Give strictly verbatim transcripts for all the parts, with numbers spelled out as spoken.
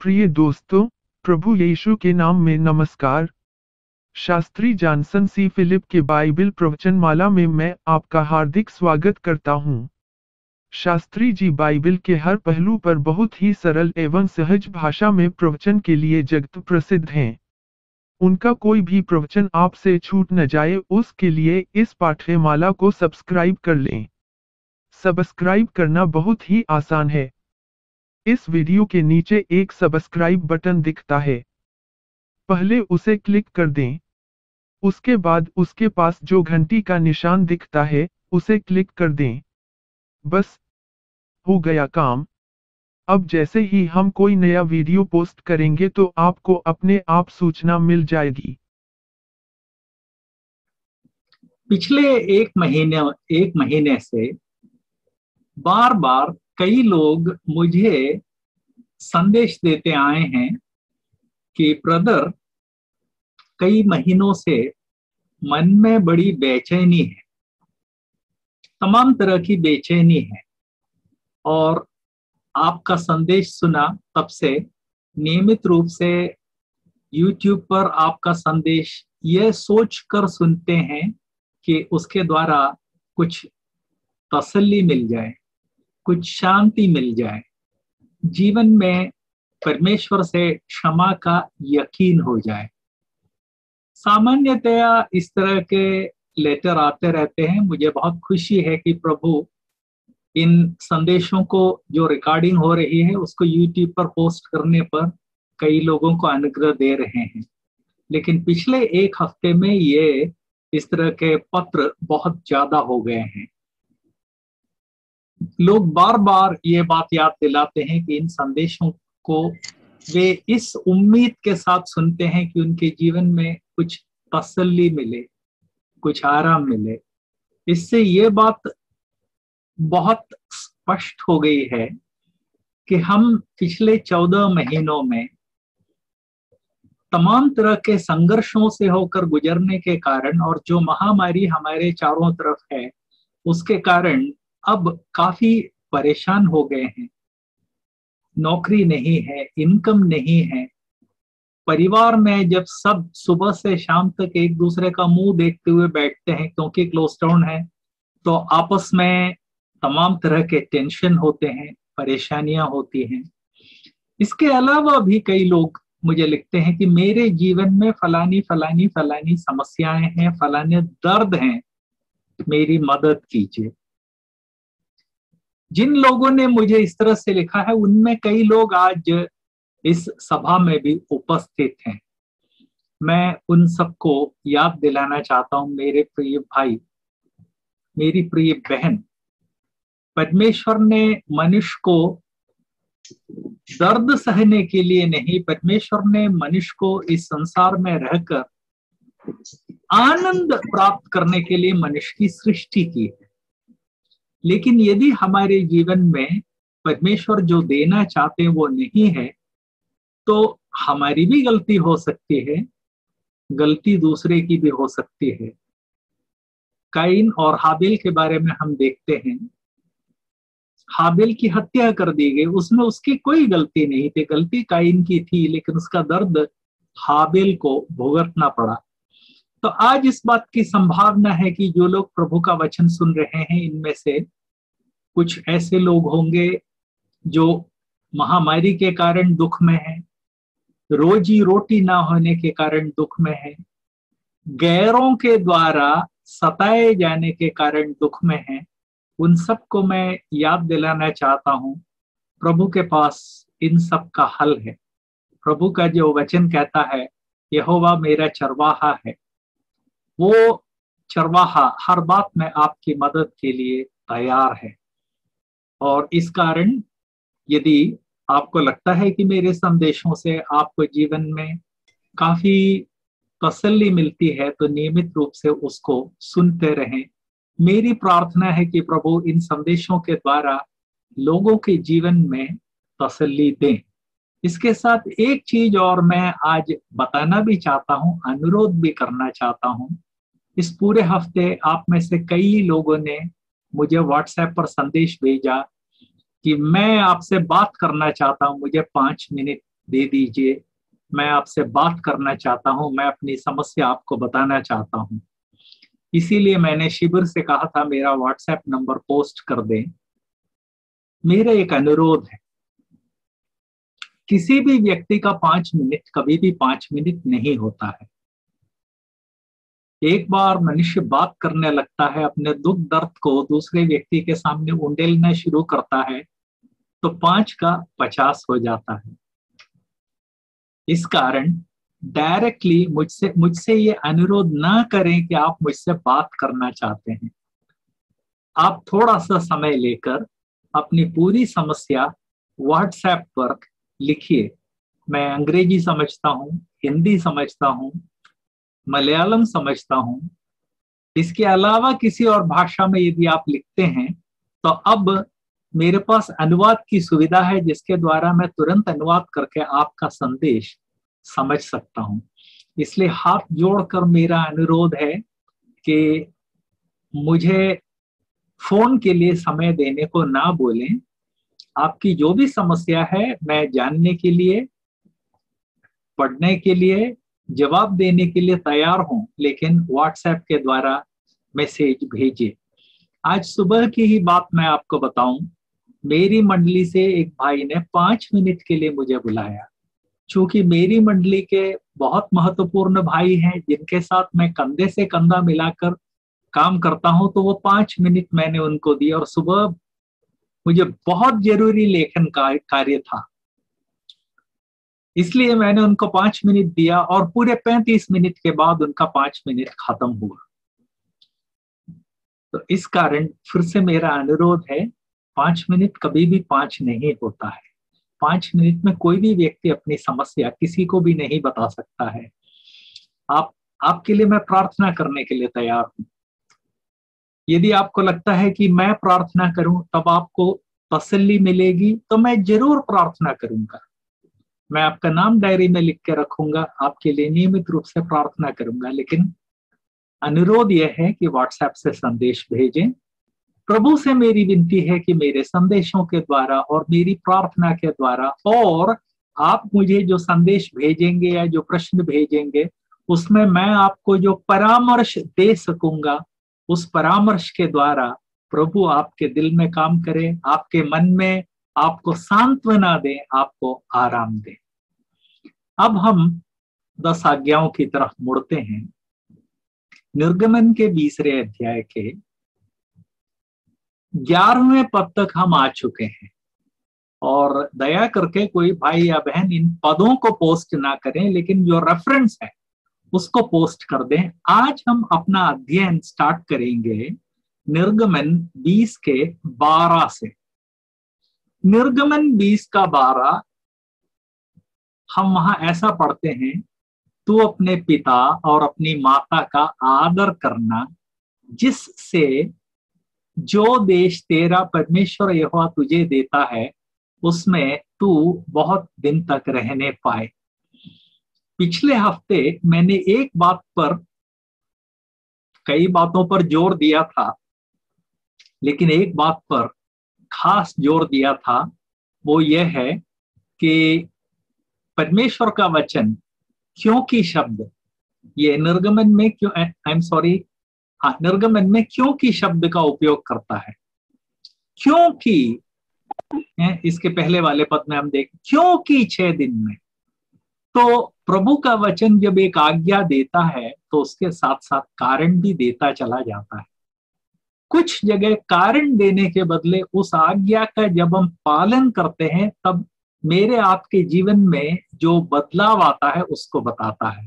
प्रिय दोस्तों, प्रभु यीशु के नाम में नमस्कार। शास्त्री जॉनसन सी फिलिप के बाइबल प्रवचनमाला में मैं आपका हार्दिक स्वागत करता हूं। शास्त्री जी बाइबल के हर पहलू पर बहुत ही सरल एवं सहज भाषा में प्रवचन के लिए जगत प्रसिद्ध हैं। उनका कोई भी प्रवचन आपसे छूट न जाए, उसके लिए इस पाठ्यमाला को सब्सक्राइब कर लें। सब्सक्राइब करना बहुत ही आसान है। इस वीडियो के नीचे एक सब्सक्राइब बटन दिखता है, पहले उसे क्लिक कर दें। उसके बाद उसके पास जो घंटी का निशान दिखता है, उसे क्लिक कर दें। बस हो गया काम। अब जैसे ही हम कोई नया वीडियो पोस्ट करेंगे तो आपको अपने आप सूचना मिल जाएगी। पिछले एक महीने एक महीने से बार बार कई लोग मुझे संदेश देते आए हैं कि ब्रदर, कई महीनों से मन में बड़ी बेचैनी है, तमाम तरह की बेचैनी है, और आपका संदेश सुना तब से नियमित रूप से यूट्यूब पर आपका संदेश यह सोच कर सुनते हैं कि उसके द्वारा कुछ तसल्ली मिल जाए, कुछ शांति मिल जाए, जीवन में परमेश्वर से क्षमा का यकीन हो जाए। सामान्यतया इस तरह के लेटर आते रहते हैं। मुझे बहुत खुशी है कि प्रभु इन संदेशों को, जो रिकॉर्डिंग हो रही है, उसको यूट्यूब पर पोस्ट करने पर कई लोगों को अनुग्रह दे रहे हैं। लेकिन पिछले एक हफ्ते में ये इस तरह के पत्र बहुत ज्यादा हो गए हैं। लोग बार बार ये बात याद दिलाते हैं कि इन संदेशों को वे इस उम्मीद के साथ सुनते हैं कि उनके जीवन में कुछ तसल्ली मिले, कुछ आराम मिले। इससे ये बात बहुत स्पष्ट हो गई है कि हम पिछले चौदह महीनों में तमाम तरह के संघर्षों से होकर गुजरने के कारण, और जो महामारी हमारे चारों तरफ है उसके कारण अब काफी परेशान हो गए हैं। नौकरी नहीं है, इनकम नहीं है। परिवार में जब सब सुबह से शाम तक एक दूसरे का मुंह देखते हुए बैठते हैं क्योंकि क्लोज डाउन है, तो आपस में तमाम तरह के टेंशन होते हैं, परेशानियां होती हैं। इसके अलावा भी कई लोग मुझे लिखते हैं कि मेरे जीवन में फलानी फलानी फलानी समस्याएं हैं, फलाने दर्द हैं, मेरी मदद कीजिए। जिन लोगों ने मुझे इस तरह से लिखा है उनमें कई लोग आज इस सभा में भी उपस्थित हैं। मैं उन सबको याद दिलाना चाहता हूं, मेरे प्रिय भाई, मेरी प्रिय बहन, परमेश्वर ने मनुष्य को दर्द सहने के लिए नहीं, परमेश्वर ने मनुष्य को इस संसार में रहकर आनंद प्राप्त करने के लिए मनुष्य की सृष्टि की है। लेकिन यदि हमारे जीवन में परमेश्वर जो देना चाहते हैं वो नहीं है, तो हमारी भी गलती हो सकती है, गलती दूसरे की भी हो सकती है। काइन और हाबिल के बारे में हम देखते हैं। हाबिल की हत्या कर दी गई, उसमें उसकी कोई गलती नहीं थी, गलती काइन की थी, लेकिन उसका दर्द हाबिल को भुगतना पड़ा। तो आज इस बात की संभावना है कि जो लोग प्रभु का वचन सुन रहे हैं, इनमें से कुछ ऐसे लोग होंगे जो महामारी के कारण दुख में हैं, रोजी रोटी ना होने के कारण दुख में है, गैरों के द्वारा सताए जाने के कारण दुख में है। उन सबको मैं याद दिलाना चाहता हूं, प्रभु के पास इन सब का हल है। प्रभु का जो वचन कहता है, यहोवा मेरा चरवाहा है, वो चरवाहा हर बात में आपकी मदद के लिए तैयार है। और इस कारण यदि आपको लगता है कि मेरे संदेशों से आपको जीवन में काफी तसल्ली मिलती है, तो नियमित रूप से उसको सुनते रहें। मेरी प्रार्थना है कि प्रभु इन संदेशों के द्वारा लोगों के जीवन में तसल्ली दें। इसके साथ एक चीज और मैं आज बताना भी चाहता हूं, अनुरोध भी करना चाहता हूं। इस पूरे हफ्ते आप में से कई लोगों ने मुझे व्हाट्सएप पर संदेश भेजा कि मैं आपसे बात करना चाहता हूं, मुझे पांच मिनट दे दीजिए, मैं आपसे बात करना चाहता हूं, मैं अपनी समस्या आपको बताना चाहता हूं। इसीलिए मैंने शिविर से कहा था मेरा व्हाट्सएप नंबर पोस्ट कर दें। मेरा एक अनुरोध है, किसी भी व्यक्ति का पांच मिनट कभी भी पांच मिनट नहीं होता है। एक बार मनुष्य बात करने लगता है, अपने दुख दर्द को दूसरे व्यक्ति के सामने उंडेलना शुरू करता है, तो पांच का पचास हो जाता है। इस कारण डायरेक्टली मुझसे मुझसे ये अनुरोध ना करें कि आप मुझसे बात करना चाहते हैं। आप थोड़ा सा समय लेकर अपनी पूरी समस्या व्हाट्सएप पर लिखिए। मैं अंग्रेजी समझता हूँ, हिंदी समझता हूँ, मलयालम समझता हूँ। इसके अलावा किसी और भाषा में यदि आप लिखते हैं तो अब मेरे पास अनुवाद की सुविधा है, जिसके द्वारा मैं तुरंत अनुवाद करके आपका संदेश समझ सकता हूं। इसलिए हाथ जोड़कर मेरा अनुरोध है कि मुझे फोन के लिए समय देने को ना बोलें। आपकी जो भी समस्या है मैं जानने के लिए, पढ़ने के लिए, जवाब देने के लिए तैयार हूं, लेकिन व्हाट्सएप के द्वारा मैसेज भेजिए। आज सुबह की ही बात मैं आपको बताऊं, मेरी मंडली से एक भाई ने पांच मिनट के लिए मुझे बुलाया। चूंकि मेरी मंडली के बहुत महत्वपूर्ण भाई हैं जिनके साथ मैं कंधे से कंधा मिलाकर काम करता हूं, तो वो पांच मिनट मैंने उनको दिए। और सुबह मुझे बहुत जरूरी लेखन का कार्य था, इसलिए मैंने उनको पांच मिनट दिया और पूरे पैंतीस मिनट के बाद उनका पांच मिनट खत्म हुआ। तो इस कारण फिर से मेरा अनुरोध है, पांच मिनट कभी भी पांच नहीं होता है। पांच मिनट में कोई भी व्यक्ति अपनी समस्या किसी को भी नहीं बता सकता है। आप आपके लिए मैं प्रार्थना करने के लिए तैयार हूं। यदि आपको लगता है कि मैं प्रार्थना करूं तब आपको तसल्ली मिलेगी, तो मैं जरूर प्रार्थना करूंगा। मैं आपका नाम डायरी में लिख के रखूंगा, आपके लिए नियमित रूप से प्रार्थना करूंगा। लेकिन अनुरोध यह है कि व्हाट्सएप से संदेश भेजें। प्रभु से मेरी विनती है कि मेरे संदेशों के द्वारा और मेरी प्रार्थना के द्वारा, और आप मुझे जो संदेश भेजेंगे या जो प्रश्न भेजेंगे, उसमें मैं आपको जो परामर्श दे सकूंगा, उस परामर्श के द्वारा प्रभु आपके दिल में काम करे, आपके मन में आपको सांत्वना दे, आपको आराम दे। अब हम दस आज्ञाओं की तरफ मुड़ते हैं। निर्गमन के बीसवें अध्याय के ग्यारहवें पद तक हम आ चुके हैं। और दया करके कोई भाई या बहन इन पदों को पोस्ट ना करें, लेकिन जो रेफरेंस है उसको पोस्ट कर दें। आज हम अपना अध्ययन स्टार्ट करेंगे निर्गमन बीस के बारह से। निर्गमन बीस का बारह हम वहां ऐसा पढ़ते हैं, तू अपने पिता और अपनी माता का आदर करना, जिससे जो देश तेरा परमेश्वर यहोवा तुझे देता है उसमें तू बहुत दिन तक रहने पाए। पिछले हफ्ते मैंने एक बात पर, कई बातों पर जोर दिया था, लेकिन एक बात पर खास जोर दिया था, वो ये है कि परमेश्वर का वचन क्योंकि शब्द, ये निर्गमन में क्यों, आई एम सॉरी, हाँ, निर्गमन में क्योंकि शब्द का उपयोग करता है। क्योंकि इसके पहले वाले पद में हम देखें, क्योंकि छह दिन में, तो प्रभु का वचन जब एक आज्ञा देता है तो उसके साथ साथ कारण भी देता चला जाता है। कुछ जगह कारण देने के बदले उस आज्ञा का जब हम पालन करते हैं, तब मेरे आपके जीवन में जो बदलाव आता है उसको बताता है।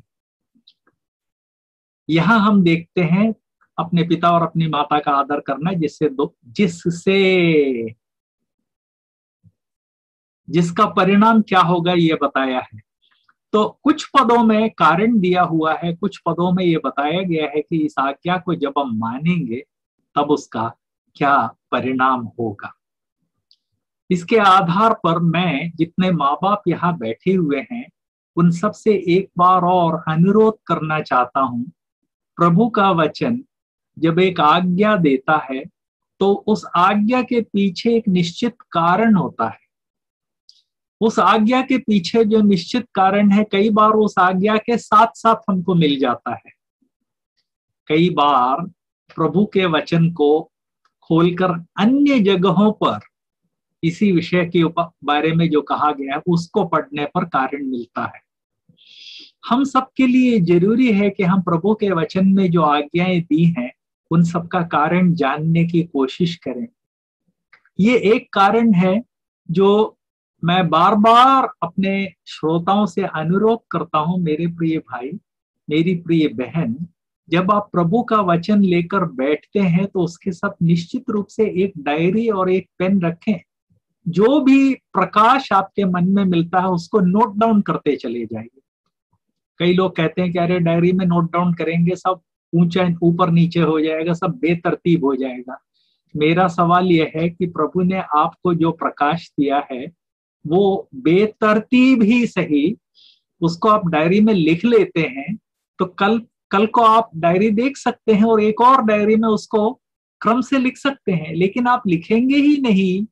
यहां हम देखते हैं अपने पिता और अपनी माता का आदर करना, जिससे दो जिससे जिसका परिणाम क्या होगा ये बताया है। तो कुछ पदों में कारण दिया हुआ है, कुछ पदों में ये बताया गया है कि इस आज्ञा को जब हम मानेंगे तब उसका क्या परिणाम होगा। इसके आधार पर मैं, जितने माँ बाप यहाँ बैठे हुए हैं, उन सब से एक बार और अनुरोध करना चाहता हूं। प्रभु का वचन जब एक आज्ञा देता है तो उस आज्ञा के पीछे एक निश्चित कारण होता है। उस आज्ञा के पीछे जो निश्चित कारण है, कई बार उस आज्ञा के साथ साथ हमको मिल जाता है। कई बार प्रभु के वचन को खोलकर अन्य जगहों पर इसी विषय के बारे में जो कहा गया है उसको पढ़ने पर कारण मिलता है। हम सबके लिए जरूरी है कि हम प्रभु के वचन में जो आज्ञाएं दी हैं उन सब का कारण जानने की कोशिश करें। ये एक कारण है जो मैं बार बार अपने श्रोताओं से अनुरोध करता हूं, मेरे प्रिय भाई, मेरी प्रिय बहन, जब आप प्रभु का वचन लेकर बैठते हैं तो उसके साथ निश्चित रूप से एक डायरी और एक पेन रखें। जो भी प्रकाश आपके मन में मिलता है उसको नोट डाउन करते चले जाइए। कई लोग कहते हैं कि अरे डायरी में नोट डाउन करेंगे सब ऊंचा ऊपर नीचे हो जाएगा, सब बेतरतीब हो जाएगा। मेरा सवाल यह है कि प्रभु ने आपको जो प्रकाश दिया है वो बेतरतीब ही सही, उसको आप डायरी में लिख लेते हैं तो कल कल को आप डायरी देख सकते हैं और एक और डायरी में उसको क्रम से लिख सकते हैं। लेकिन आप लिखेंगे ही नहीं,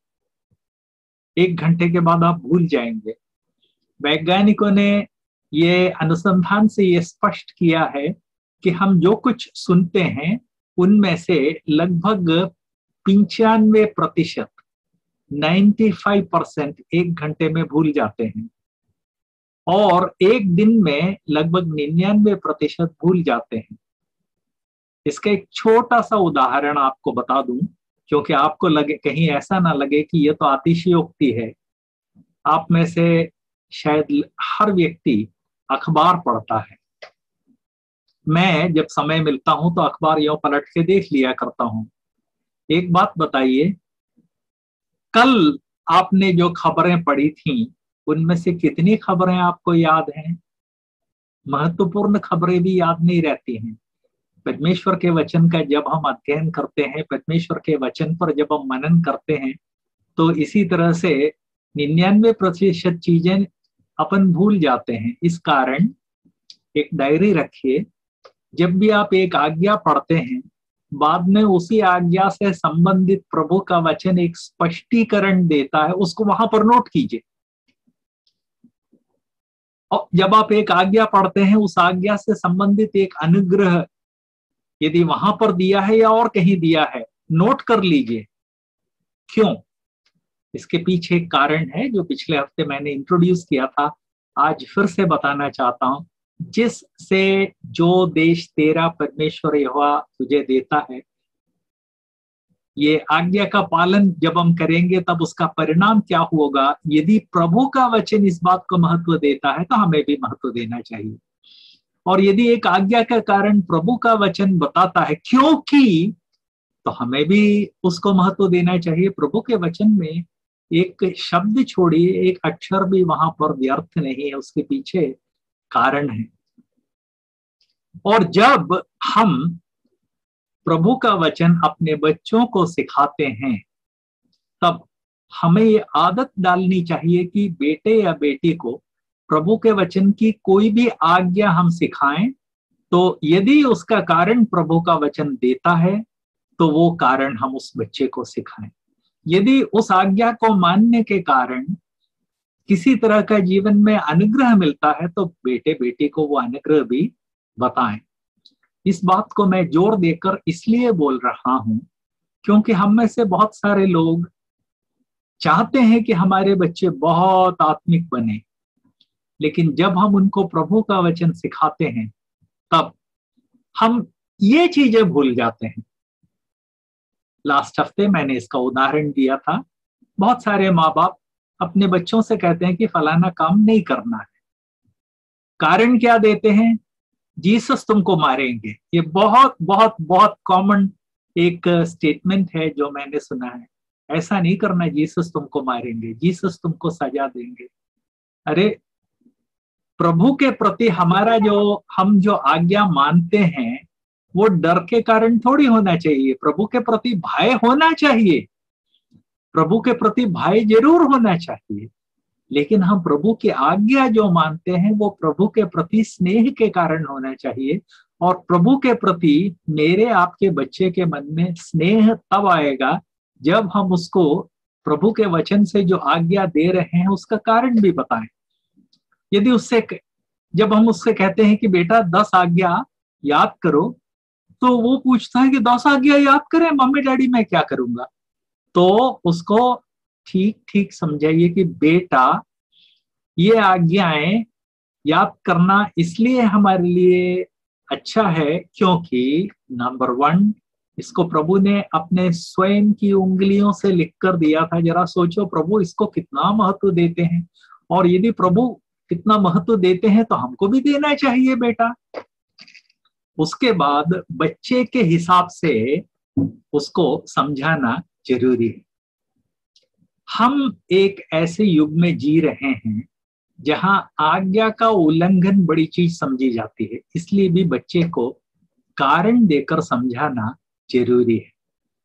एक घंटे के बाद आप भूल जाएंगे। वैज्ञानिकों ने ये अनुसंधान से ये स्पष्ट किया है कि हम जो कुछ सुनते हैं उनमें से लगभग पंचानवे प्रतिशत पचानवे परसेंट एक घंटे में भूल जाते हैं और एक दिन में लगभग निन्यानवे प्रतिशत भूल जाते हैं। इसका एक छोटा सा उदाहरण आपको बता दूं, क्योंकि आपको लगे कहीं ऐसा ना लगे कि ये तो अतिशयोक्ति है। आप में से शायद हर व्यक्ति अखबार पढ़ता है। मैं जब समय मिलता हूं तो अखबार यूं पलट के देख लिया करता हूं। एक बात बताइए, कल आपने जो खबरें पढ़ी थी उनमें से कितनी खबरें आपको याद हैं? महत्वपूर्ण खबरें भी याद नहीं रहती हैं। परमेश्वर के वचन का जब हम अध्ययन करते हैं, परमेश्वर के वचन पर जब हम मनन करते हैं तो इसी तरह से निन्यानवे प्रतिशत चीजें अपन भूल जाते हैं। इस कारण एक डायरी रखिए। जब भी आप एक आज्ञा पढ़ते हैं, बाद में उसी आज्ञा से संबंधित प्रभु का वचन एक स्पष्टीकरण देता है, उसको वहां पर नोट कीजिए। और जब आप एक आज्ञा पढ़ते हैं, उस आज्ञा से संबंधित एक अनुग्रह यदि वहां पर दिया है या और कहीं दिया है, नोट कर लीजिए। क्यों? इसके पीछे एक कारण है जो पिछले हफ्ते मैंने इंट्रोड्यूस किया था, आज फिर से बताना चाहता हूं। जिससे जो देश तेरा परमेश्वर यहोवा तुझे देता है, ये आज्ञा का पालन जब हम करेंगे तब उसका परिणाम क्या होगा। यदि प्रभु का वचन इस बात को महत्व देता है तो हमें भी महत्व देना चाहिए। और यदि एक आज्ञा का कारण प्रभु का वचन बताता है क्योंकि, तो हमें भी उसको महत्व देना चाहिए। प्रभु के वचन में एक शब्द छोड़िए, एक अक्षर भी वहां पर व्यर्थ नहीं है, उसके पीछे कारण है। और जब हम प्रभु का वचन अपने बच्चों को सिखाते हैं तब हमें ये आदत डालनी चाहिए कि बेटे या बेटी को प्रभु के वचन की कोई भी आज्ञा हम सिखाएं तो यदि उसका कारण प्रभु का वचन देता है तो वो कारण हम उस बच्चे को सिखाएं। यदि उस आज्ञा को मानने के कारण किसी तरह का जीवन में अनुग्रह मिलता है तो बेटे बेटी को वो अनुग्रह भी बताएं। इस बात को मैं जोर देकर इसलिए बोल रहा हूं क्योंकि हम में से बहुत सारे लोग चाहते हैं कि हमारे बच्चे बहुत आत्मिक बने, लेकिन जब हम उनको प्रभु का वचन सिखाते हैं तब हम ये चीजें भूल जाते हैं। लास्ट हफ्ते मैंने इसका उदाहरण दिया था। बहुत सारे माँ बाप अपने बच्चों से कहते हैं कि फलाना काम नहीं करना है। कारण क्या देते हैं? जीसस तुमको मारेंगे। ये बहुत बहुत बहुत कॉमन एक स्टेटमेंट है जो मैंने सुना है। ऐसा नहीं करना, जीसस तुमको मारेंगे, जीसस तुमको सजा देंगे। अरे, प्रभु के प्रति हमारा जो हम जो आज्ञा मानते हैं वो डर के कारण थोड़ी होना चाहिए। प्रभु के प्रति भय होना चाहिए, प्रभु के प्रति भय जरूर होना चाहिए, लेकिन हम प्रभु की आज्ञा जो मानते हैं वो प्रभु के प्रति स्नेह के कारण होना चाहिए। और प्रभु के प्रति मेरे आपके बच्चे के मन में स्नेह तब आएगा जब हम उसको प्रभु के वचन से जो आज्ञा दे रहे हैं उसका कारण भी बताएं। यदि उससे जब हम उससे कहते हैं कि बेटा दस आज्ञा याद करो, तो वो पूछता है कि दस आज्ञा याद करें मम्मी डैडी, मैं क्या करूंगा? तो उसको ठीक ठीक समझाइए कि बेटा ये आज्ञाएं याद करना इसलिए हमारे लिए अच्छा है क्योंकि नंबर वन, इसको प्रभु ने अपने स्वयं की उंगलियों से लिख कर दिया था। जरा सोचो प्रभु इसको कितना महत्व देते हैं, और यदि प्रभु कितना महत्व देते हैं तो हमको भी देना चाहिए बेटा। उसके बाद बच्चे के हिसाब से उसको समझाना जरूरी है। हम एक ऐसे युग में जी रहे हैं जहां आज्ञा का उल्लंघन बड़ी चीज समझी जाती है, इसलिए भी बच्चे को कारण देकर समझाना जरूरी है।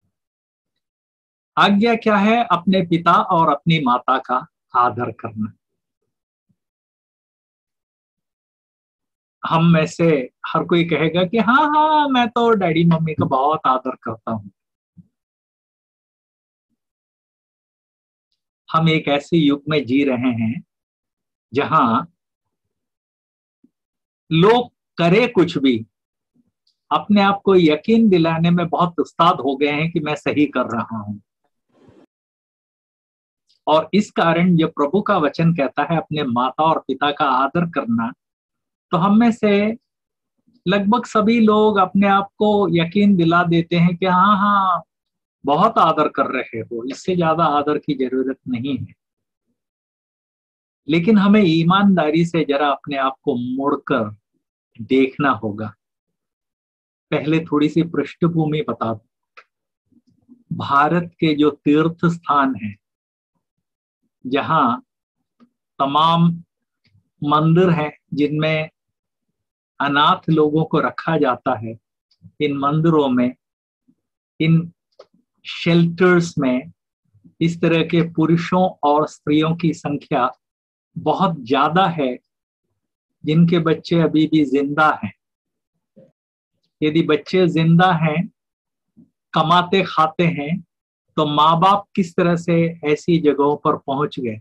आज्ञा क्या है? अपने पिता और अपनी माता का आदर करना। हम में से हर कोई कहेगा कि हाँ हाँ मैं तो डैडी मम्मी का बहुत आदर करता हूं। हम एक ऐसे युग में जी रहे हैं जहां लोग करे कुछ भी, अपने आप को यकीन दिलाने में बहुत उस्ताद हो गए हैं कि मैं सही कर रहा हूं। और इस कारण जब प्रभु का वचन कहता है अपने माता और पिता का आदर करना, तो हम में से लगभग सभी लोग अपने आप को यकीन दिला देते हैं कि हाँ हाँ बहुत आदर कर रहे हो, इससे ज्यादा आदर की जरूरत नहीं है। लेकिन हमें ईमानदारी से जरा अपने आप को मुड़कर देखना होगा। पहले थोड़ी सी पृष्ठभूमि बता दो। भारत के जो तीर्थ स्थान हैं, जहां तमाम मंदिर हैं जिनमें अनाथ लोगों को रखा जाता है, इन मंदिरों में, इन शेल्टर्स में इस तरह के पुरुषों और स्त्रियों की संख्या बहुत ज्यादा है जिनके बच्चे अभी भी जिंदा हैं। यदि बच्चे जिंदा हैं, कमाते खाते हैं, तो माँ बाप किस तरह से ऐसी जगहों पर पहुंच गए?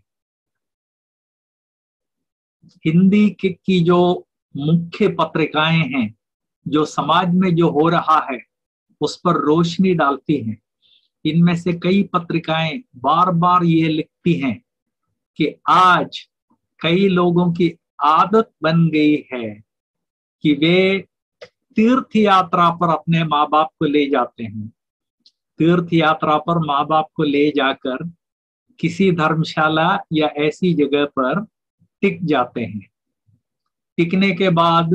हिंदी की, की जो मुख्य पत्रिकाएं हैं, जो समाज में जो हो रहा है उस पर रोशनी डालती हैं। इनमें से कई पत्रिकाएं बार बार ये लिखती हैं कि आज कई लोगों की आदत बन गई है कि वे तीर्थ यात्रा पर अपने माँ बाप को ले जाते हैं। तीर्थ यात्रा पर माँ बाप को ले जाकर किसी धर्मशाला या ऐसी जगह पर टिक जाते हैं। टिकने के बाद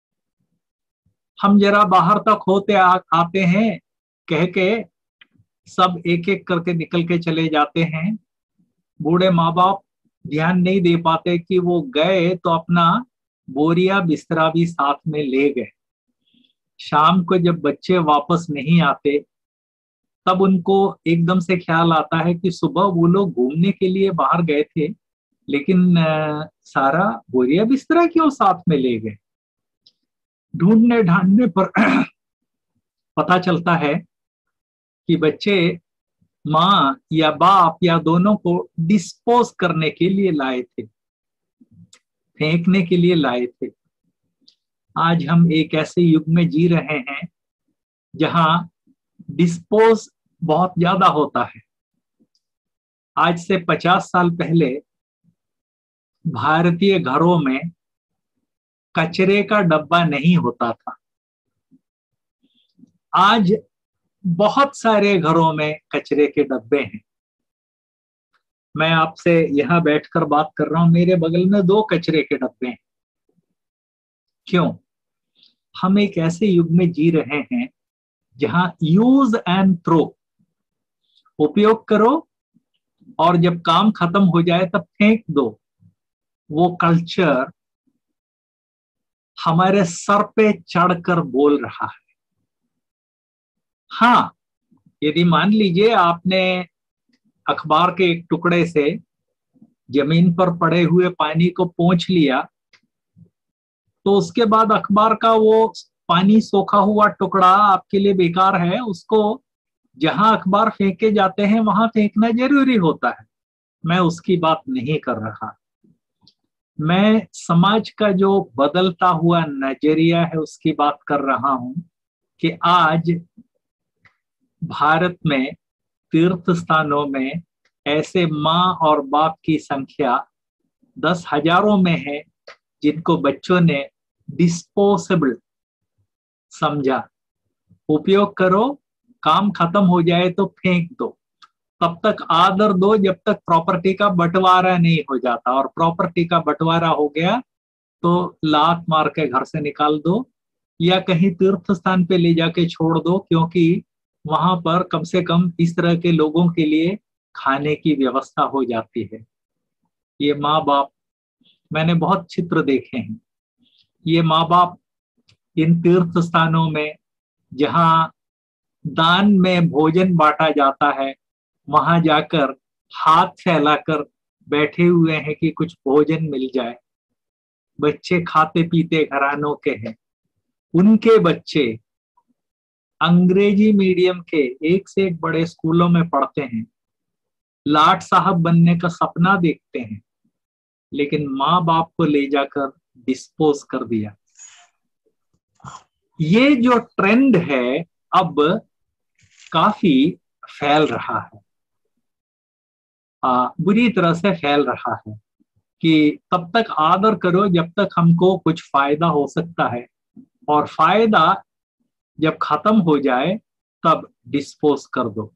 हम जरा बाहर तक होते आ, आते हैं कह के सब एक एक करके निकल के चले जाते हैं। बूढ़े माँ बाप ध्यान नहीं दे पाते कि वो गए तो अपना बोरिया बिस्तरा भी साथ में ले गए। शाम को जब बच्चे वापस नहीं आते तब उनको एकदम से ख्याल आता है कि सुबह वो लोग घूमने के लिए बाहर गए थे, लेकिन सारा बोरिया बिस्तरा क्यों साथ में ले गए? ढूंढने ढांढने पर पता चलता है कि बच्चे माँ या बाप या दोनों को डिस्पोज करने के लिए लाए थे, फेंकने के लिए लाए थे। आज हम एक ऐसे युग में जी रहे हैं जहां डिस्पोज बहुत ज्यादा होता है। आज से पचास साल पहले भारतीय घरों में कचरे का डब्बा नहीं होता था। आज बहुत सारे घरों में कचरे के डब्बे हैं। मैं आपसे यहां बैठकर बात कर रहा हूं, मेरे बगल में दो कचरे के डब्बे हैं। क्यों? हम एक ऐसे युग में जी रहे हैं जहां यूज एंड थ्रो, उपयोग करो और जब काम खत्म हो जाए तब फेंक दो, वो कल्चर हमारे सर पे चढ़कर बोल रहा है। हाँ, यदि मान लीजिए आपने अखबार के एक टुकड़े से जमीन पर पड़े हुए पानी को पोंछ लिया, तो उसके बाद अखबार का वो पानी सोखा हुआ टुकड़ा आपके लिए बेकार है, उसको जहां अखबार फेंके जाते हैं वहां फेंकना जरूरी होता है, मैं उसकी बात नहीं कर रहा। मैं समाज का जो बदलता हुआ नजरिया है उसकी बात कर रहा हूं कि आज भारत में तीर्थ स्थानों में ऐसे माँ और बाप की संख्या दस हजारों में है जिनको बच्चों ने डिस्पोजेबल समझा। उपयोग करो, काम खत्म हो जाए तो फेंक दो, तब तक आदर दो जब तक प्रॉपर्टी का बंटवारा नहीं हो जाता, और प्रॉपर्टी का बंटवारा हो गया तो लात मार के घर से निकाल दो या कहीं तीर्थ स्थान पे ले जाके छोड़ दो, क्योंकि वहां पर कम से कम इस तरह के लोगों के लिए खाने की व्यवस्था हो जाती है। ये माँ बाप, मैंने बहुत चित्र देखे हैं, ये माँ बाप इन तीर्थ स्थानों में जहां दान में भोजन बांटा जाता है वहां जाकर हाथ फैलाकर बैठे हुए हैं कि कुछ भोजन मिल जाए। बच्चे खाते पीते घरानों के हैं, उनके बच्चे अंग्रेजी मीडियम के एक से एक बड़े स्कूलों में पढ़ते हैं, लाट साहब बनने का सपना देखते हैं, लेकिन माँ बाप को ले जाकर डिस्पोज कर दिया। ये जो ट्रेंड है अब काफी फैल रहा है, आ, बुरी तरह से फैल रहा है कि तब तक आदर करो जब तक हमको कुछ फायदा हो सकता है, और फायदा जब खत्म हो जाए तब डिस्पोज कर दो।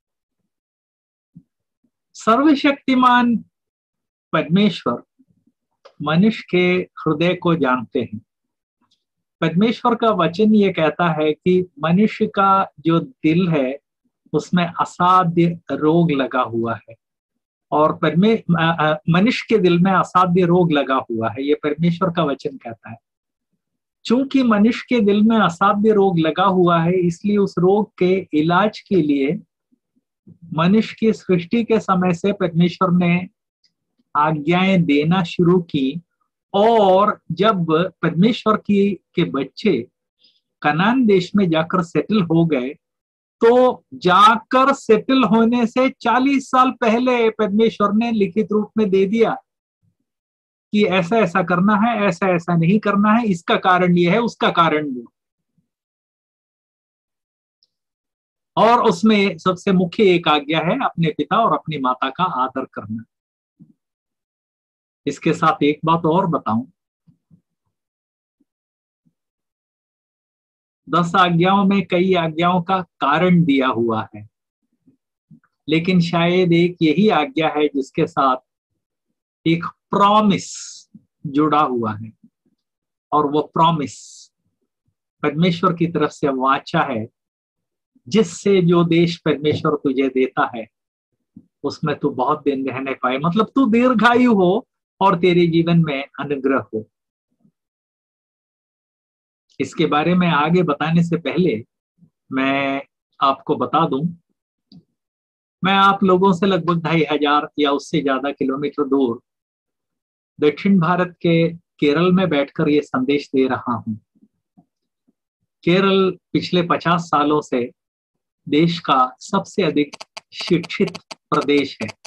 सर्वशक्तिमान परमेश्वर मनुष्य के हृदय को जानते हैं। परमेश्वर का वचन ये कहता है कि मनुष्य का जो दिल है उसमें असाध्य रोग लगा हुआ है, और परमे मनुष्य के दिल में असाध्य रोग लगा हुआ है, ये परमेश्वर का वचन कहता है। चूंकि मनुष्य के दिल में असाध्य रोग लगा हुआ है, इसलिए उस रोग के इलाज के लिए मनुष्य की सृष्टि के समय से परमेश्वर ने आज्ञाएं देना शुरू की, और जब परमेश्वर की के बच्चे कनान देश में जाकर सेटल हो गए, तो जाकर सेटल होने से चालीस साल पहले परमेश्वर ने लिखित रूप में दे दिया कि ऐसा ऐसा करना है, ऐसा ऐसा नहीं करना है, इसका कारण ये है, उसका कारण वो। और उसमें सबसे मुख्य एक आज्ञा है अपने पिता और अपनी माता का आदर करना। इसके साथ एक बात और बताऊं, दस आज्ञाओं में कई आज्ञाओं का कारण दिया हुआ है, लेकिन शायद एक यही आज्ञा है जिसके साथ एक प्रॉमिस जुड़ा हुआ है, और वो प्रॉमिस परमेश्वर की तरफ से वाचा है, जिससे जो देश परमेश्वर तुझे देता है उसमें तू बहुत दिन रहने पाए, मतलब तू दीर्घायु हो और तेरे जीवन में अनुग्रह हो। इसके बारे में आगे बताने से पहले मैं आपको बता दूं, मैं आप लोगों से लगभग ढाई हजार या उससे ज्यादा किलोमीटर दूर दक्षिण भारत के केरल में बैठकर ये संदेश दे रहा हूं। केरल पिछले पचास सालों से देश का सबसे अधिक शिक्षित प्रदेश है।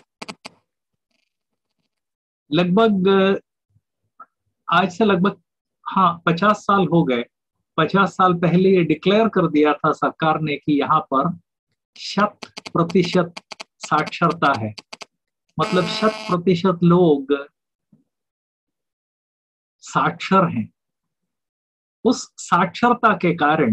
लगभग आज से लगभग हाँ पचास साल हो गए। पचास साल पहले ये डिक्लेयर कर दिया था सरकार ने कि यहाँ पर शत प्रतिशत साक्षरता है, मतलब शत प्रतिशत लोग साक्षर हैं। उस साक्षरता के कारण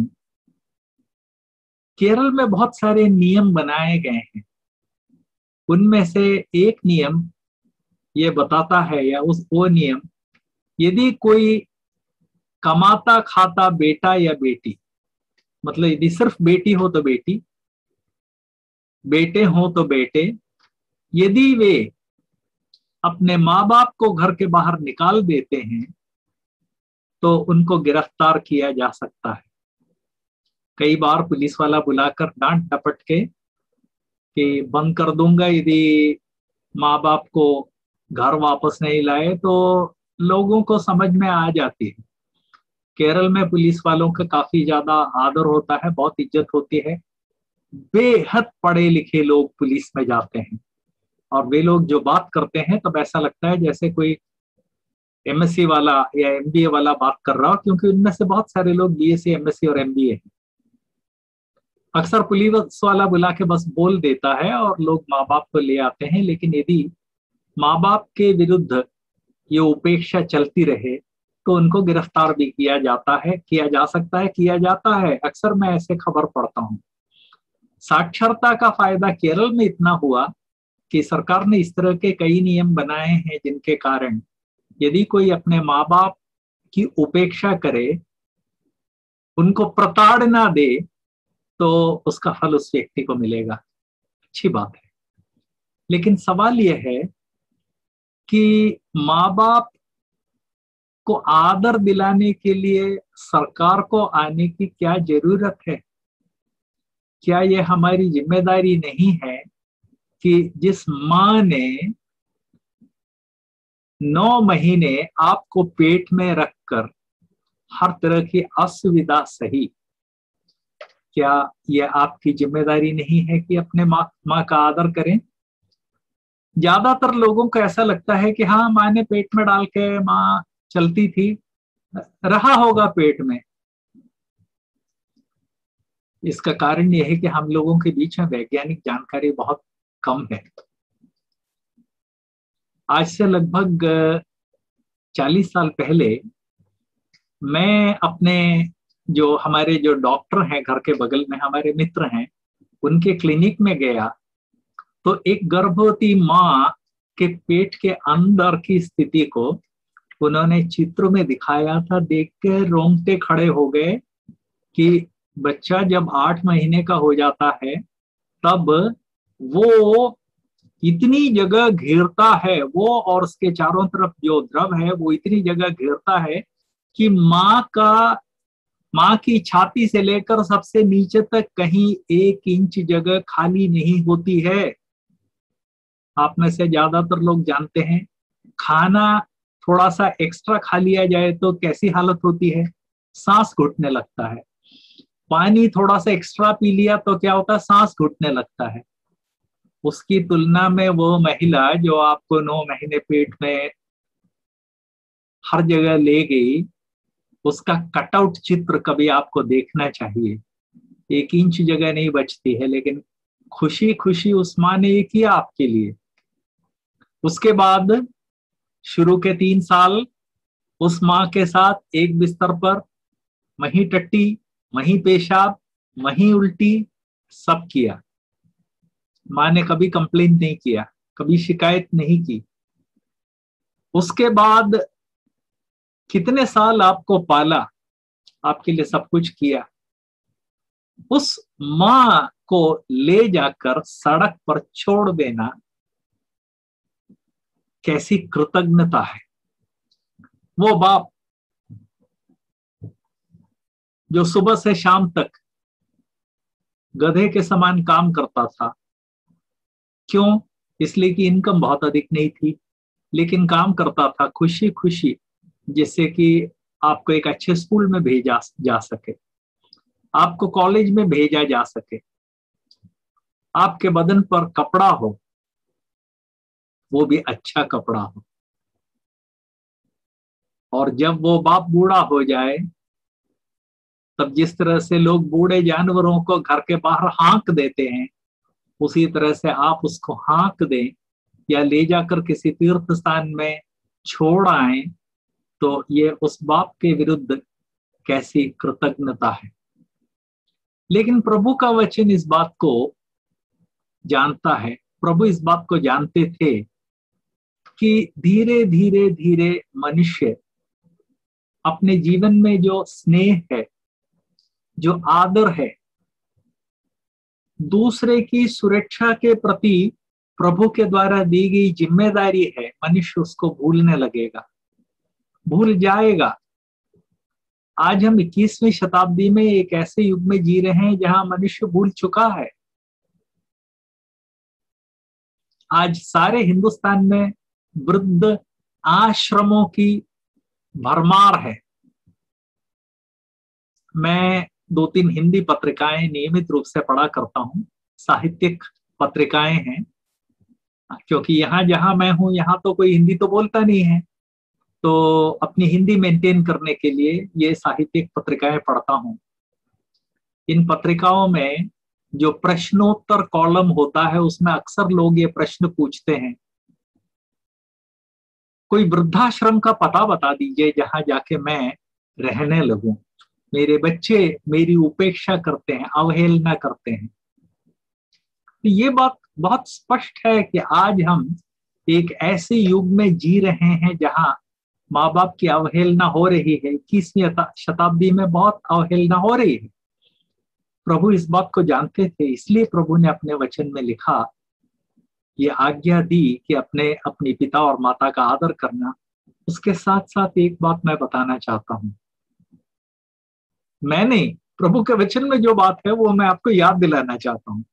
केरल में बहुत सारे नियम बनाए गए हैं। उनमें से एक नियम ये बताता है, या उस वो नियम, यदि कोई कमाता खाता बेटा या बेटी, मतलब यदि सिर्फ बेटी हो तो बेटी, बेटे हो तो बेटे, यदि वे अपने माँ बाप को घर के बाहर निकाल देते हैं तो उनको गिरफ्तार किया जा सकता है। कई बार पुलिस वाला बुलाकर डांट डपट के कि बंद कर दूंगा यदि माँ बाप को घर वापस नहीं लाए, तो लोगों को समझ में आ जाती है। केरल में पुलिस वालों का काफी ज्यादा आदर होता है, बहुत इज्जत होती है। बेहद पढ़े लिखे लोग पुलिस में जाते हैं, और वे लोग जो बात करते हैं तब ऐसा लगता है जैसे कोई एमएससी वाला या एमबीए वाला बात कर रहा हो, क्योंकि उनमें से बहुत सारे लोग बीएससी, एमएससी और एमबीए हैं। अक्सर पुलिस वाला बुला के बस बोल देता है और लोग माँ बाप को ले आते हैं, लेकिन यदि माँ बाप के विरुद्ध ये उपेक्षा चलती रहे तो उनको गिरफ्तार भी किया जाता है, किया जा सकता है, किया जाता है। अक्सर मैं ऐसे खबर पढ़ता हूँ। साक्षरता का फायदा केरल में इतना हुआ कि सरकार ने इस तरह के कई नियम बनाए हैं जिनके कारण यदि कोई अपने माँ बाप की उपेक्षा करे, उनको प्रताड़ना दे, तो उसका फल उस व्यक्ति को मिलेगा। अच्छी बात है। लेकिन सवाल यह है कि माँ बाप को आदर दिलाने के लिए सरकार को आने की क्या जरूरत है? क्या यह हमारी जिम्मेदारी नहीं है कि जिस माँ ने नौ महीने आपको पेट में रखकर हर तरह की असुविधा सही, क्या यह आपकी जिम्मेदारी नहीं है कि अपने माँ माँ का आदर करें? ज्यादातर लोगों को ऐसा लगता है कि हाँ, माँ ने पेट में डाल के माँ चलती थी, रहा होगा पेट में। इसका कारण यह है कि हम लोगों के बीच में वैज्ञानिक जानकारी बहुत कम है। आज से लगभग चालीस साल पहले मैं अपने जो हमारे जो डॉक्टर हैं घर के बगल में, हमारे मित्र हैं, उनके क्लिनिक में गया तो एक गर्भवती माँ के पेट के अंदर की स्थिति को उन्होंने चित्र में दिखाया था। देख के रोंगटे खड़े हो गए कि बच्चा जब आठ महीने का हो जाता है तब वो इतनी जगह घेरता है, वो और उसके चारों तरफ जो द्रव है वो इतनी जगह घेरता है कि माँ का माँ की छाती से लेकर सबसे नीचे तक कहीं एक इंच जगह खाली नहीं होती है। आप में से ज्यादातर लोग जानते हैं, खाना थोड़ा सा एक्स्ट्रा खा लिया जाए तो कैसी हालत होती है? सांस घुटने लगता है। पानी थोड़ा सा एक्स्ट्रा पी लिया तो क्या होता है? सांस घुटने लगता है। उसकी तुलना में वो महिला जो आपको नौ महीने पेट में हर जगह ले गई, उसका कटआउट चित्र कभी आपको देखना चाहिए। एक इंच जगह नहीं बचती है, लेकिन खुशी खुशी उस माँ ने ये किया आपके लिए। उसके बाद शुरू के तीन साल उस माँ के साथ एक बिस्तर पर वहीं टट्टी, वहीं पेशाब, वहीं उल्टी, सब किया। माँ ने कभी कंप्लेन नहीं किया, कभी शिकायत नहीं की। उसके बाद कितने साल आपको पाला, आपके लिए सब कुछ किया। उस माँ को ले जाकर सड़क पर छोड़ देना कैसी कृतज्ञता है। वो बाप जो सुबह से शाम तक गधे के समान काम करता था, क्यों? इसलिए कि इनकम बहुत अधिक नहीं थी, लेकिन काम करता था खुशी खुशी, जिससे कि आपको एक अच्छे स्कूल में भेजा जा सके, आपको कॉलेज में भेजा जा सके, आपके बदन पर कपड़ा हो, वो भी अच्छा कपड़ा हो। और जब वो बाप बूढ़ा हो जाए तब जिस तरह से लोग बूढ़े जानवरों को घर के बाहर हाँक देते हैं, उसी तरह से आप उसको हाँक दें या ले जाकर किसी तीर्थ स्थान में छोड़ आए, तो ये उस बाप के विरुद्ध कैसी कृतज्ञता है। लेकिन प्रभु का वचन इस बात को जानता है, प्रभु इस बात को जानते थे कि धीरे धीरे धीरे मनुष्य अपने जीवन में जो स्नेह है, जो आदर है, दूसरे की सुरक्षा के प्रति प्रभु के द्वारा दी गई जिम्मेदारी है, मनुष्य उसको भूलने लगेगा, भूल जाएगा। आज हम इक्कीसवीं शताब्दी में एक ऐसे युग में जी रहे हैं जहां मनुष्य भूल चुका है। आज सारे हिंदुस्तान में वृद्ध आश्रमों की भरमार है। मैं दो तीन हिंदी पत्रिकाएं नियमित रूप से पढ़ा करता हूँ, साहित्यिक पत्रिकाएं हैं, क्योंकि यहाँ जहां मैं हूँ यहाँ तो कोई हिंदी तो बोलता नहीं है, तो अपनी हिंदी मेंटेन करने के लिए ये साहित्यिक पत्रिकाएं पढ़ता हूँ। इन पत्रिकाओं में जो प्रश्नोत्तर कॉलम होता है उसमें अक्सर लोग ये प्रश्न पूछते हैं, कोई वृद्धाश्रम का पता बता दीजिए जहां जाके मैं रहने लगूं, मेरे बच्चे मेरी उपेक्षा करते हैं, अवहेलना करते हैं। तो ये बात बहुत स्पष्ट है कि आज हम एक ऐसे युग में जी रहे हैं जहां माँ बाप की अवहेलना हो रही है। इक्कीसवीं शताब्दी में बहुत अवहेलना हो रही है। प्रभु इस बात को जानते थे, इसलिए प्रभु ने अपने वचन में लिखा, ये आज्ञा दी कि अपने अपनी पिता और माता का आदर करना। उसके साथ साथ एक बात मैं बताना चाहता हूं, मैंने प्रभु के वचन में जो बात है वो मैं आपको याद दिलाना चाहता हूं।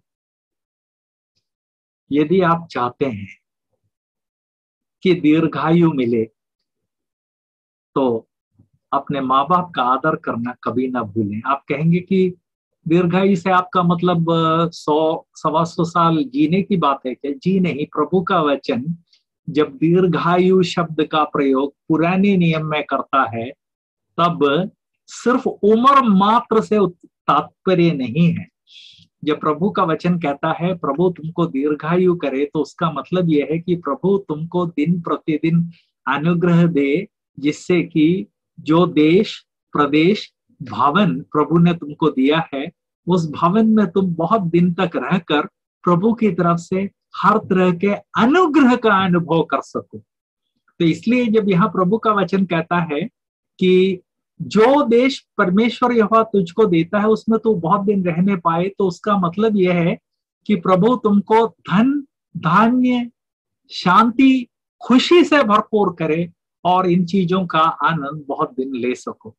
यदि आप चाहते हैं कि दीर्घायु मिले तो अपने माँ बाप का आदर करना कभी ना भूलें। आप कहेंगे कि दीर्घायु से आपका मतलब सौ सवा सौ साल जीने की बात है क्या? जी नहीं, प्रभु का वचन जब दीर्घायु शब्द का प्रयोग पुराने नियम में करता है तब सिर्फ उम्र मात्र से तात्पर्य नहीं है। जब प्रभु का वचन कहता है प्रभु तुमको दीर्घायु करे, तो उसका मतलब यह है कि प्रभु तुमको दिन प्रतिदिन अनुग्रह दे, जिससे कि जो देश प्रदेश भवन प्रभु ने तुमको दिया है उस भवन में तुम बहुत दिन तक रहकर प्रभु की तरफ से हर तरह के अनुग्रह का अनुभव कर सको। तो इसलिए जब यहाँ प्रभु का वचन कहता है कि जो देश परमेश्वर यहोवा तुझको देता है उसमें तू बहुत दिन रहने पाए, तो उसका मतलब यह है कि प्रभु तुमको धन धान्य शांति खुशी से भरपूर करे और इन चीजों का आनंद बहुत दिन ले सको।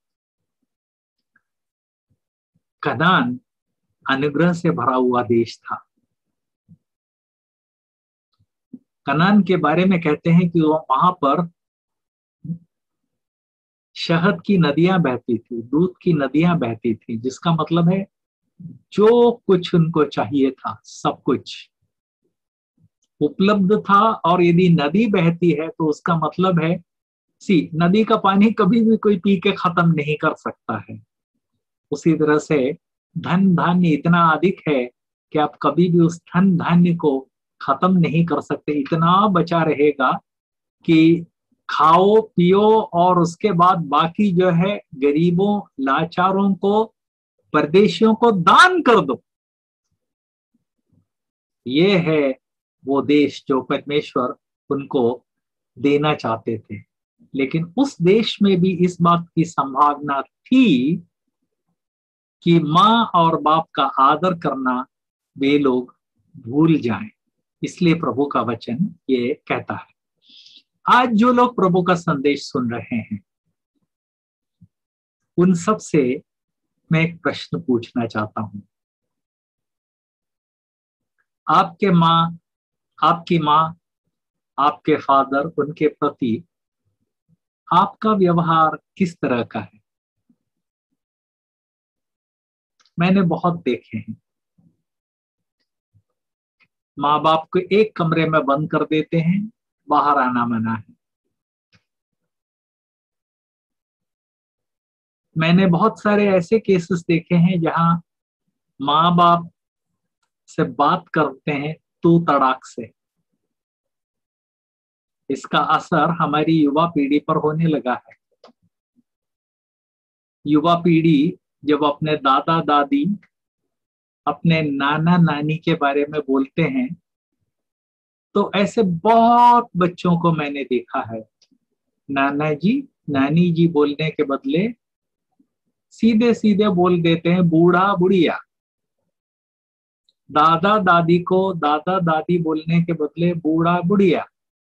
कनान अनुग्रह से भरा हुआ देश था। कनान के बारे में कहते हैं कि वहां पर शहद की नदियां बहती थी, दूध की नदियां बहती थी, जिसका मतलब है जो कुछ उनको चाहिए था सब कुछ उपलब्ध था। और यदि नदी बहती है तो उसका मतलब है, सी नदी का पानी कभी भी कोई पी के खत्म नहीं कर सकता है। उसी तरह से धन धान्य इतना अधिक है कि आप कभी भी उस धन धान्य को खत्म नहीं कर सकते। इतना बचा रहेगा कि खाओ पियो और उसके बाद बाकी जो है गरीबों लाचारों को परदेशियों को दान कर दो। ये है वो देश जो परमेश्वर उनको देना चाहते थे। लेकिन उस देश में भी इस बात की संभावना थी कि माँ और बाप का आदर करना वे लोग भूल जाएं। इसलिए प्रभु का वचन ये कहता है। आज जो लोग प्रभु का संदेश सुन रहे हैं उन सब से मैं एक प्रश्न पूछना चाहता हूं। आपके माँ आपकी माँ आपके फादर उनके प्रति आपका व्यवहार किस तरह का है? मैंने बहुत देखे हैं, माँ बाप को एक कमरे में बंद कर देते हैं, बाहर आना मना है। मैंने बहुत सारे ऐसे केसेस देखे हैं जहां माँ बाप से बात करते हैं तू तड़ाक से। इसका असर हमारी युवा पीढ़ी पर होने लगा है। युवा पीढ़ी जब अपने दादा दादी अपने नाना नानी के बारे में बोलते हैं तो ऐसे बहुत बच्चों को मैंने देखा है, नाना जी नानी जी बोलने के बदले सीधे सीधे बोल देते हैं बूढ़ा बुढ़िया। दादा दादी को दादा दादी बोलने के बदले बूढ़ा बुढ़िया।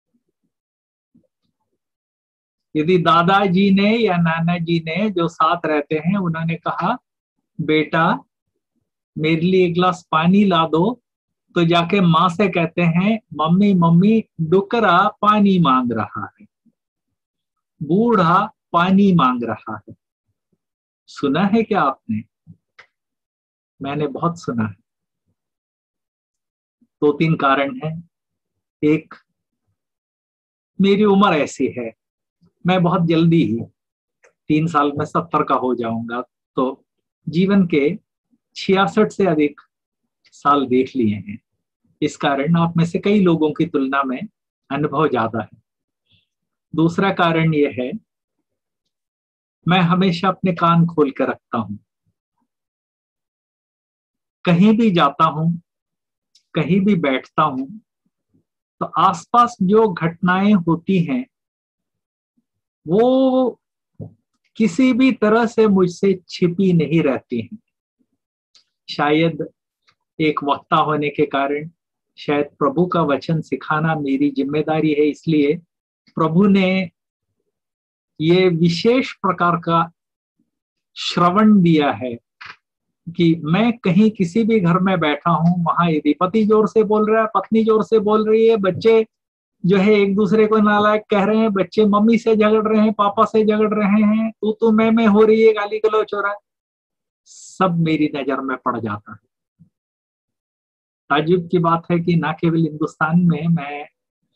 यदि दादाजी ने या नाना जी ने जो साथ रहते हैं उन्होंने कहा बेटा मेरे लिए एक गिलास पानी ला दो, तो जाके माँ से कहते हैं मम्मी मम्मी डुकरा पानी मांग रहा है, बूढ़ा पानी मांग रहा है। सुना है क्या आपने? मैंने बहुत सुना है। दो तीन कारण हैं। एक, मेरी उम्र ऐसी है, मैं बहुत जल्दी ही तीन साल में सत्तर का हो जाऊंगा, तो जीवन के छियासठ से अधिक साल देख लिए हैं। इस कारण आप में से कई लोगों की तुलना में अनुभव ज्यादा है। दूसरा कारण यह है, मैं हमेशा अपने कान खोल कर रखता हूं। कहीं भी जाता हूं, कहीं भी बैठता हूं, तो आसपास जो घटनाएं होती हैं वो किसी भी तरह से मुझसे छिपी नहीं रहती हैं। शायद एक वक्ता होने के कारण, शायद प्रभु का वचन सिखाना मेरी जिम्मेदारी है, इसलिए प्रभु ने ये विशेष प्रकार का श्रवण दिया है कि मैं कहीं किसी भी घर में बैठा हूं, वहां यदि पति जोर से बोल रहा है, पत्नी जोर से बोल रही है, बच्चे जो है एक दूसरे को नालायक कह रहे हैं, बच्चे मम्मी से झगड़ रहे हैं, पापा से झगड़ रहे हैं, तू तो मैं मैं हो रही है, गाली गलौच हो रहा है, सब मेरी नजर में पड़ जाता है। ताज्जुब की बात है कि ना केवल हिंदुस्तान में, मैं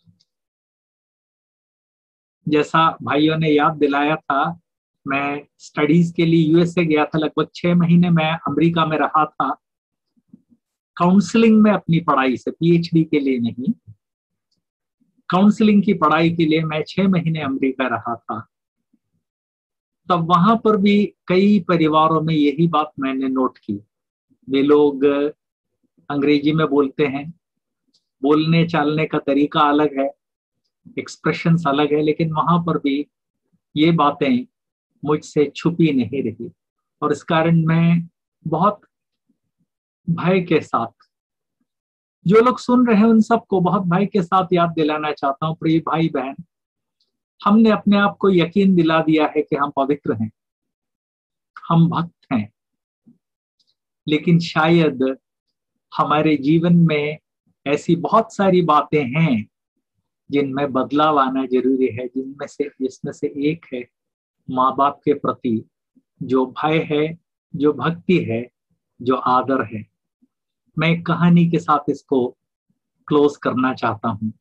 जैसा भाइयों ने याद दिलाया था, मैं स्टडीज के लिए यूएसए गया था। लगभग छह महीने मैं अमेरिका में रहा था, काउंसलिंग में अपनी पढ़ाई से, पीएचडी के लिए नहीं, काउंसलिंग की पढ़ाई के लिए मैं छह महीने अमेरिका रहा था। तब वहां पर भी कई परिवारों में यही बात मैंने नोट की। वे लोग अंग्रेजी में बोलते हैं, बोलने चालने का तरीका अलग है, एक्सप्रेशंस अलग है, लेकिन वहां पर भी ये बातें मुझसे छुपी नहीं रही। और इस कारण मैं बहुत भय के साथ, जो लोग सुन रहे हैं उन सबको बहुत भय के साथ याद दिलाना चाहता हूँ, प्रिय भाई बहन, हमने अपने आप को यकीन दिला दिया है कि हम पवित्र हैं, हम भक्त हैं, लेकिन शायद हमारे जीवन में ऐसी बहुत सारी बातें हैं जिनमें बदलाव आना जरूरी है, जिनमें से जिसमें से एक है माँ बाप के प्रति जो भय है, जो भक्ति है, जो आदर है। मैं एक कहानी के साथ इसको क्लोज करना चाहता हूं।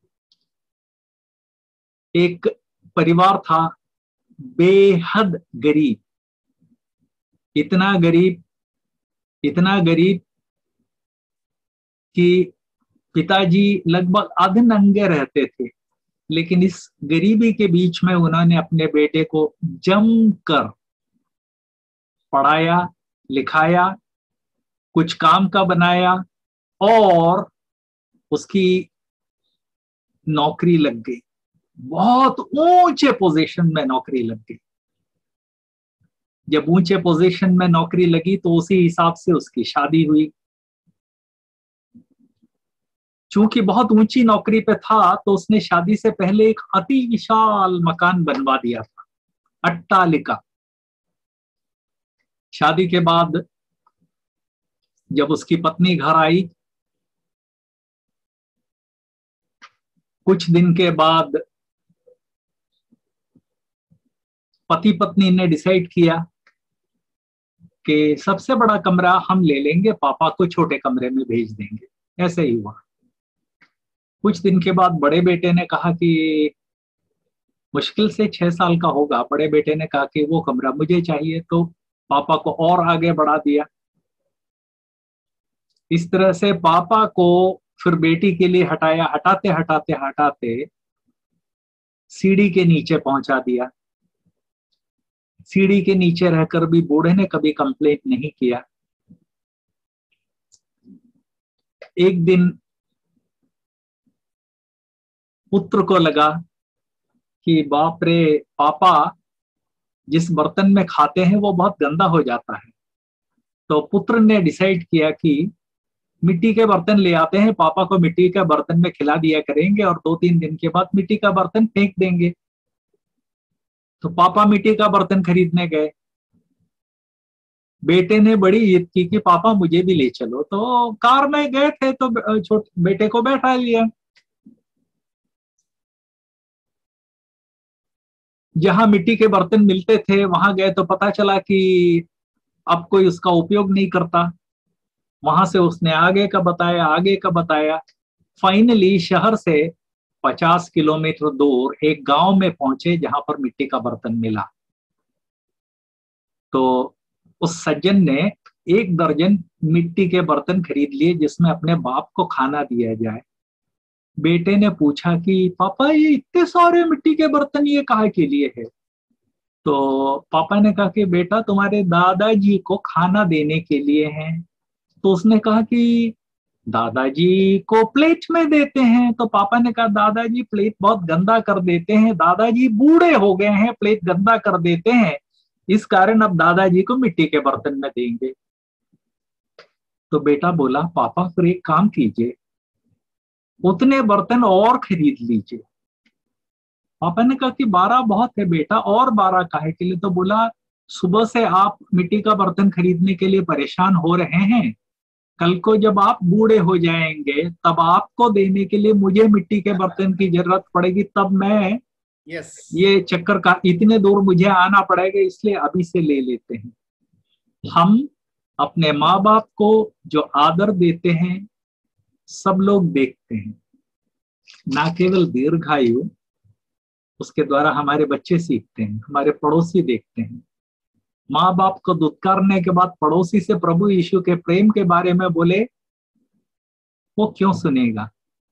एक परिवार था, बेहद गरीब, इतना गरीब, इतना गरीब कि पिताजी लगभग आधे नंगे रहते थे, लेकिन इस गरीबी के बीच में उन्होंने अपने बेटे को जमकर पढ़ाया, लिखाया, कुछ काम का बनाया, और उसकी नौकरी लग गई, बहुत ऊंचे पोजीशन में नौकरी लग गई। जब ऊंचे पोजीशन में नौकरी लगी तो उसी हिसाब से उसकी शादी हुई। चूंकि बहुत ऊंची नौकरी पे था, तो उसने शादी से पहले एक अति विशाल मकान बनवा दिया था, अट्टालिका। शादी के बाद जब उसकी पत्नी घर आई, कुछ दिन के बाद पति पत्नी ने डिसाइड किया कि सबसे बड़ा कमरा हम ले लेंगे, पापा को छोटे कमरे में भेज देंगे। ऐसे ही हुआ। कुछ दिन के बाद बड़े बेटे ने कहा कि, मुश्किल से छह साल का होगा, बड़े बेटे ने कहा कि वो कमरा मुझे चाहिए, तो पापा को और आगे बढ़ा दिया। इस तरह से पापा को फिर बेटी के लिए हटाया, हटाते हटाते हटाते सीढ़ी के नीचे पहुंचा दिया। सीढ़ी के नीचे रहकर भी बूढ़े ने कभी कंप्लेंट नहीं किया। एक दिन पुत्र को लगा कि बाप रे, पापा जिस बर्तन में खाते हैं वो बहुत गंदा हो जाता है। तो पुत्र ने डिसाइड किया कि मिट्टी के बर्तन ले आते हैं, पापा को मिट्टी के बर्तन में खिला दिया करेंगे, और दो तीन दिन के बाद मिट्टी का बर्तन फेंक देंगे। तो पापा मिट्टी का बर्तन खरीदने गए। बेटे ने बड़ी जिद की कि पापा मुझे भी ले चलो, तो कार में गए थे तो छोटे बेटे को बैठा लिया। जहां मिट्टी के बर्तन मिलते थे वहां गए तो पता चला कि अब कोई उसका उपयोग नहीं करता। वहां से उसने आगे का बताया, आगे का बताया। फाइनली शहर से पचास किलोमीटर दूर एक गांव में पहुंचे जहां पर मिट्टी का बर्तन मिला। तो उस सज्जन ने एक दर्जन मिट्टी के बर्तन खरीद लिए जिसमें अपने बाप को खाना दिया जाए। बेटे ने पूछा कि पापा ये इतने सारे मिट्टी के बर्तन ये काहे के लिए है? तो पापा ने कहा कि बेटा तुम्हारे दादाजी को खाना देने के लिए हैं। तो उसने कहा कि दादाजी को प्लेट में देते हैं। तो पापा ने कहा दादाजी प्लेट बहुत गंदा कर देते हैं, दादाजी बूढ़े हो गए हैं, प्लेट गंदा कर देते हैं, इस कारण अब दादाजी को मिट्टी के बर्तन में देंगे। तो बेटा बोला पापा फिर एक काम कीजिए, उतने बर्तन और खरीद लीजिए। पापा ने कहा कि बारह बहुत है बेटा, और बारह काहे के लिए? तो बोला सुबह से आप मिट्टी का बर्तन खरीदने के लिए परेशान हो रहे हैं, कल को जब आप बूढ़े हो जाएंगे तब आपको देने के लिए मुझे मिट्टी के बर्तन की जरूरत पड़ेगी, तब मैं yes. ये चक्कर का इतने दूर मुझे आना पड़ेगा, इसलिए अभी से ले लेते हैं। हम अपने माँ बाप को जो आदर देते हैं सब लोग देखते हैं, ना केवल दीर्घायु, उसके द्वारा हमारे बच्चे सीखते हैं, हमारे पड़ोसी देखते हैं। माँ बाप को दुत्कारने के बाद पड़ोसी से प्रभु यीशु के प्रेम के बारे में बोले, वो क्यों सुनेगा?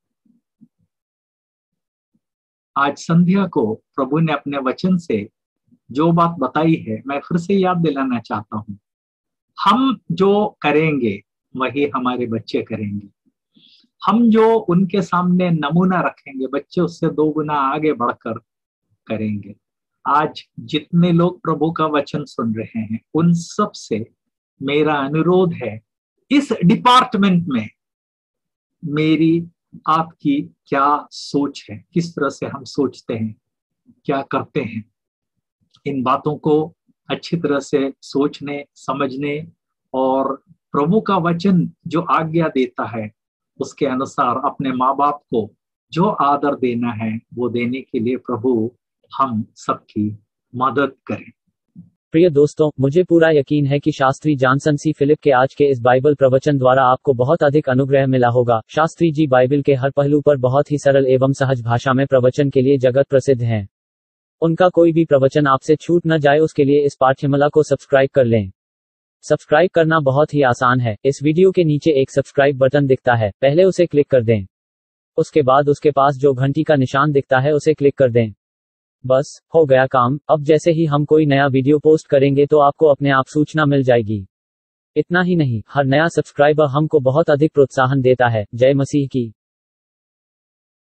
आज संध्या को प्रभु ने अपने वचन से जो बात बताई है मैं फिर से याद दिलाना चाहता हूं। हम जो करेंगे वही हमारे बच्चे करेंगे। हम जो उनके सामने नमूना रखेंगे बच्चे उससे दो गुना आगे बढ़कर करेंगे। आज जितने लोग प्रभु का वचन सुन रहे हैं उन सब से मेरा अनुरोध है, इस डिपार्टमेंट में मेरी आपकी क्या सोच है, किस तरह से हम सोचते हैं, क्या करते हैं, इन बातों को अच्छी तरह से सोचने समझने और प्रभु का वचन जो आज्ञा देता है उसके अनुसार अपने माँ बाप को जो आदर देना है वो देने के लिए प्रभु हम सबकी मदद करें। प्रिय दोस्तों, मुझे पूरा यकीन है कि शास्त्री जॉनसन सी फिलिप के आज के इस बाइबल प्रवचन द्वारा आपको बहुत अधिक अनुग्रह मिला होगा। शास्त्री जी बाइबल के हर पहलू पर बहुत ही सरल एवं सहज भाषा में प्रवचन के लिए जगत प्रसिद्ध हैं। उनका कोई भी प्रवचन आपसे छूट न जाए उसके लिए इस पाठ्यमाला को सब्सक्राइब कर लें। सब्सक्राइब करना बहुत ही आसान है। इस वीडियो के नीचे एक सब्सक्राइब बटन दिखता है, पहले उसे क्लिक कर दें। उसके बाद उसके पास जो घंटी का निशान दिखता है उसे क्लिक कर दें। बस हो गया काम। अब जैसे ही हम कोई नया वीडियो पोस्ट करेंगे तो आपको अपने आप सूचना मिल जाएगी। इतना ही नहीं, हर नया सब्सक्राइबर हमको बहुत अधिक प्रोत्साहन देता है। जय मसीह की।